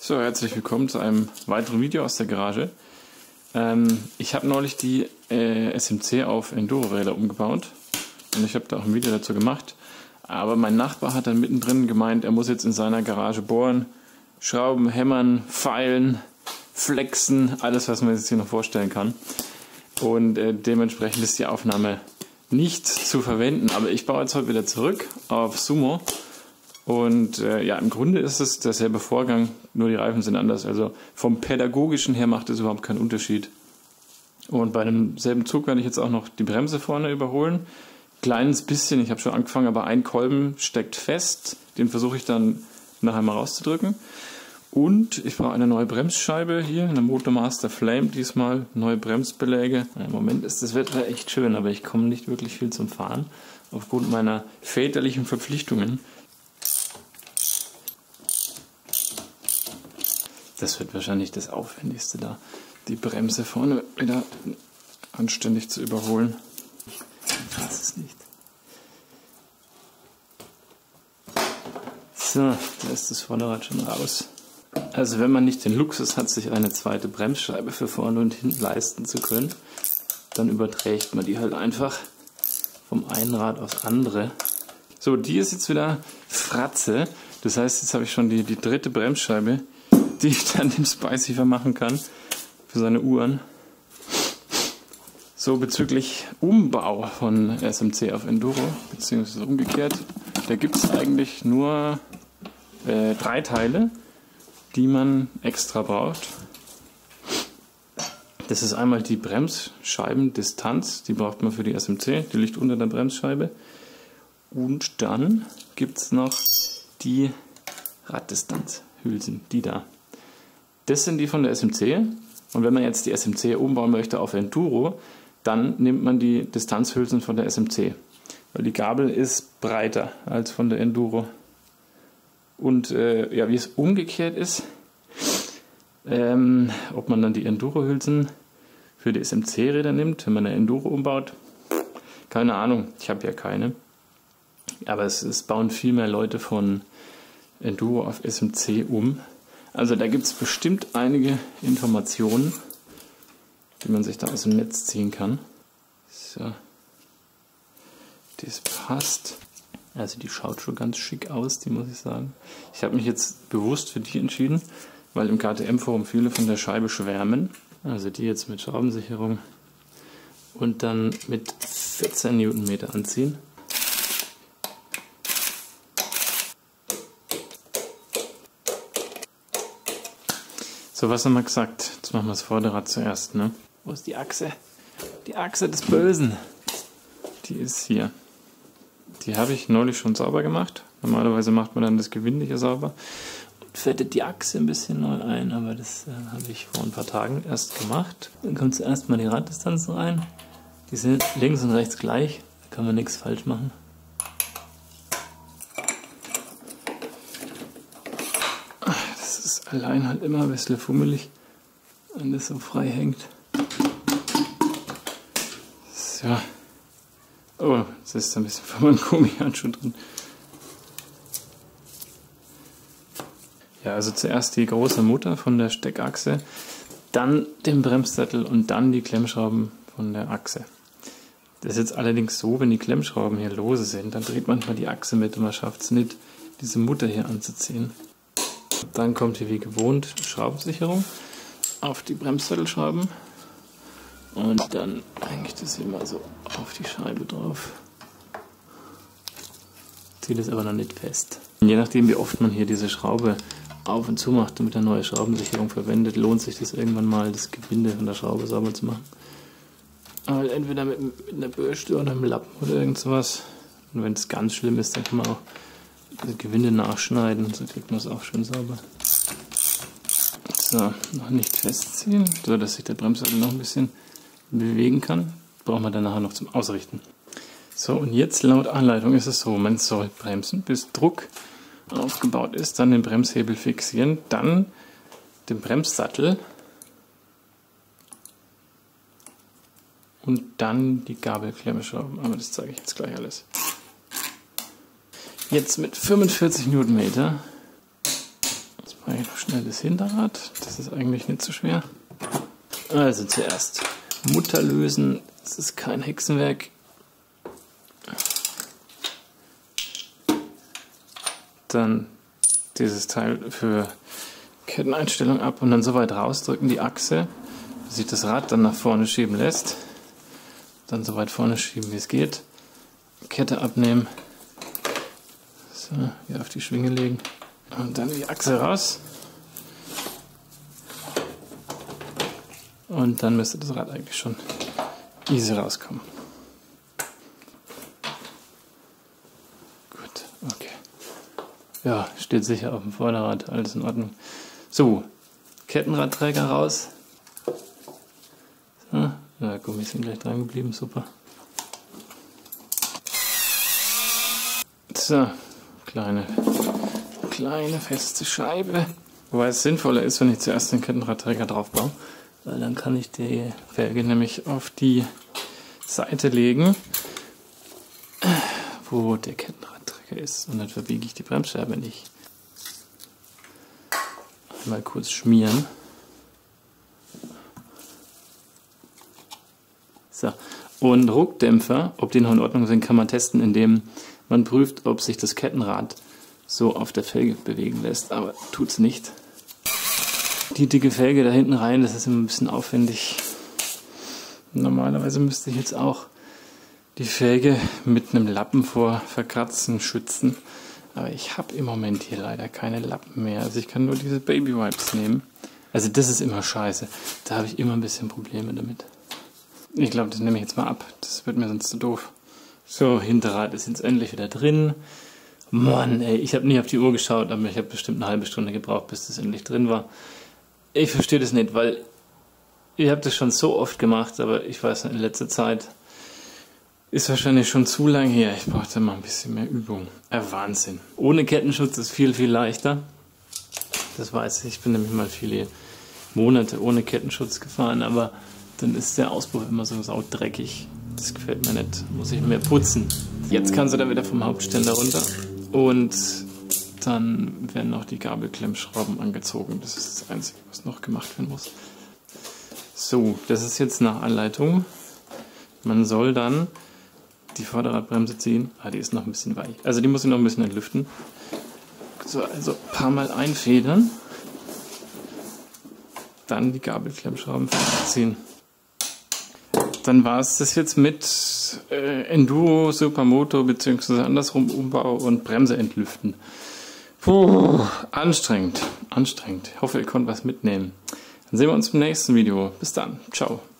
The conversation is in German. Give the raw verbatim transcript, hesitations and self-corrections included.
So, herzlich willkommen zu einem weiteren Video aus der Garage. Ähm, ich habe neulich die äh, S M C auf Enduro-Räder umgebaut und ich habe da auch ein Video dazu gemacht. Aber mein Nachbar hat dann mittendrin gemeint, er muss jetzt in seiner Garage bohren, schrauben, hämmern, feilen, flexen, alles was man sich hier noch vorstellen kann. Und äh, dementsprechend ist die Aufnahme nicht zu verwenden. Aber ich baue jetzt heute wieder zurück auf Sumo. Und äh, ja, im Grunde ist es derselbe Vorgang, nur die Reifen sind anders. Also vom Pädagogischen her macht es überhaupt keinen Unterschied. Und bei demselben Zug werde ich jetzt auch noch die Bremse vorne überholen. Kleines bisschen, ich habe schon angefangen, aber ein Kolben steckt fest. Den versuche ich dann nachher mal rauszudrücken. Und ich brauche eine neue Bremsscheibe hier, eine Motormaster Flame diesmal, neue Bremsbeläge. Im Moment ist das Wetter echt schön, aber ich komme nicht wirklich viel zum Fahren, aufgrund meiner väterlichen Verpflichtungen. Das wird wahrscheinlich das Aufwendigste da, die Bremse vorne wieder anständig zu überholen. Ich weiß es nicht. So, da ist das Vorderrad schon raus. Also wenn man nicht den Luxus hat, sich eine zweite Bremsscheibe für vorne und hinten leisten zu können, dann überträgt man die halt einfach vom einen Rad aufs andere. So, die ist jetzt wieder Fratze. Das heißt, jetzt habe ich schon die, die dritte Bremsscheibe, die ich dann dem Spicy vermachen kann für seine Uhren. So, bezüglich Umbau von S M C auf Enduro, beziehungsweise umgekehrt, da gibt es eigentlich nur äh, drei Teile, die man extra braucht. Das ist einmal die Bremsscheibendistanz, die braucht man für die S M C, die liegt unter der Bremsscheibe. Und dann gibt es noch die Raddistanzhülsen, die da. Das sind die von der S M C. Und wenn man jetzt die S M C umbauen möchte auf Enduro, dann nimmt man die Distanzhülsen von der S M C. Weil die Gabel ist breiter als von der Enduro. Und äh, ja, wie es umgekehrt ist, ähm, ob man dann die Enduro-Hülsen für die S M C-Räder nimmt, wenn man eine Enduro umbaut, keine Ahnung, ich habe ja keine. Aber es, es bauen viel mehr Leute von Enduro auf S M C um. Also da gibt es bestimmt einige Informationen, die man sich da aus dem Netz ziehen kann. So. Das passt. Also die schaut schon ganz schick aus, die muss ich sagen. Ich habe mich jetzt bewusst für die entschieden, weil im K T M-Forum viele von der Scheibe schwärmen. Also die jetzt mit Schraubensicherung und dann mit vierzehn Newtonmeter anziehen. So, was haben wir gesagt? Jetzt machen wir das Vorderrad zuerst, ne? Wo ist die Achse? Die Achse des Bösen. Die ist hier. Die habe ich neulich schon sauber gemacht. Normalerweise macht man dann das Gewinde hier sauber und fettet die Achse ein bisschen neu ein, aber das äh, habe ich vor ein paar Tagen erst gemacht. Dann kommt zuerst mal die Raddistanzen rein. Die sind links und rechts gleich, da kann man nichts falsch machen. Allein halt immer ein bisschen fummelig, wenn das so frei hängt. So. Oh, jetzt ist ein bisschen von meinem Gummihandschuh drin. Ja, also zuerst die große Mutter von der Steckachse, dann den Bremssattel und dann die Klemmschrauben von der Achse. Das ist jetzt allerdings so, wenn die Klemmschrauben hier lose sind, dann dreht manchmal die Achse mit und man schafft es nicht, diese Mutter hier anzuziehen. Dann kommt hier wie gewohnt Schraubensicherung auf die Bremssattelschrauben und dann hänge ich das hier mal so auf die Scheibe drauf. Ziehe das aber noch nicht fest. Und je nachdem wie oft man hier diese Schraube auf und zu macht und mit der neuen Schraubensicherung verwendet, lohnt sich das irgendwann mal, das Gewinde von der Schraube sauber zu machen. Aber entweder mit, mit einer Bürste oder einem Lappen oder irgend sowas. Und wenn es ganz schlimm ist, dann kann man auch das Gewinde nachschneiden, so kriegt man es auch schön sauber. So, noch nicht festziehen, so dass sich der Bremssattel noch ein bisschen bewegen kann. Brauchen wir dann nachher noch zum Ausrichten. So, und jetzt laut Anleitung ist es so, man soll bremsen, bis Druck aufgebaut ist, dann den Bremshebel fixieren, dann den Bremssattel und dann die Gabelklemme schrauben. Aber das zeige ich jetzt gleich alles. Jetzt mit fünfundvierzig Newtonmeter mache ich noch schnell das Hinterrad. Das ist eigentlich nicht so schwer. Also zuerst Mutter lösen. Das ist kein Hexenwerk. Dann dieses Teil für Ketteneinstellung ab und dann so weit rausdrücken die Achse, dass sich das Rad dann nach vorne schieben lässt. Dann so weit vorne schieben wie es geht. Kette abnehmen. So, hier auf die Schwinge legen. Und dann die Achse raus. Und dann müsste das Rad eigentlich schon easy rauskommen. Gut, okay. Ja, steht sicher auf dem Vorderrad, alles in Ordnung. So, Kettenradträger raus. So, ja, Gummis sind gleich dran geblieben, super. So, kleine, kleine feste Scheibe. Wobei es sinnvoller ist, wenn ich zuerst den Kettenradträger drauf baue, weil dann kann ich die Felge nämlich auf die Seite legen, wo der Kettenradträger ist, und dann verbiege ich die Bremsscheibe nicht. Einmal kurz schmieren. So. Und Ruckdämpfer, ob die noch in Ordnung sind, kann man testen, indem man prüft, ob sich das Kettenrad so auf der Felge bewegen lässt, aber tut es nicht. Die dicke Felge da hinten rein, das ist immer ein bisschen aufwendig. Normalerweise müsste ich jetzt auch die Felge mit einem Lappen vor Verkratzen schützen, aber ich habe im Moment hier leider keine Lappen mehr. Also ich kann nur diese Baby Wipes nehmen. Also das ist immer scheiße. Da habe ich immer ein bisschen Probleme damit. Ich glaube, das nehme ich jetzt mal ab. Das wird mir sonst zu doof. So, Hinterrad ist jetzt endlich wieder drin. Mann, ey, ich habe nie auf die Uhr geschaut, aber ich habe bestimmt eine halbe Stunde gebraucht, bis das endlich drin war. Ich verstehe das nicht, weil ich habe das schon so oft gemacht, aber ich weiß nicht, in letzter Zeit ist wahrscheinlich schon zu lang her. Ich brauchte mal ein bisschen mehr Übung. Äh, Wahnsinn. Ohne Kettenschutz ist viel, viel leichter. Das weiß ich. Ich bin nämlich mal viele Monate ohne Kettenschutz gefahren, aber dann ist der Auspuff immer so saudreckig. Das gefällt mir nicht. Muss ich mehr putzen. Jetzt kann sie dann wieder vom Hauptständer runter und dann werden noch die Gabelklemmschrauben angezogen. Das ist das Einzige, was noch gemacht werden muss. So, das ist jetzt nach Anleitung. Man soll dann die Vorderradbremse ziehen. Ah, die ist noch ein bisschen weich. Also die muss ich noch ein bisschen entlüften. So, also ein paar Mal einfedern. Dann die Gabelklemmschrauben ziehen. Dann war es das jetzt mit äh, Enduro, Supermoto bzw. andersrum Umbau und Bremse entlüften. Puh, anstrengend, anstrengend. Ich hoffe, ihr konntet was mitnehmen. Dann sehen wir uns im nächsten Video. Bis dann. Ciao.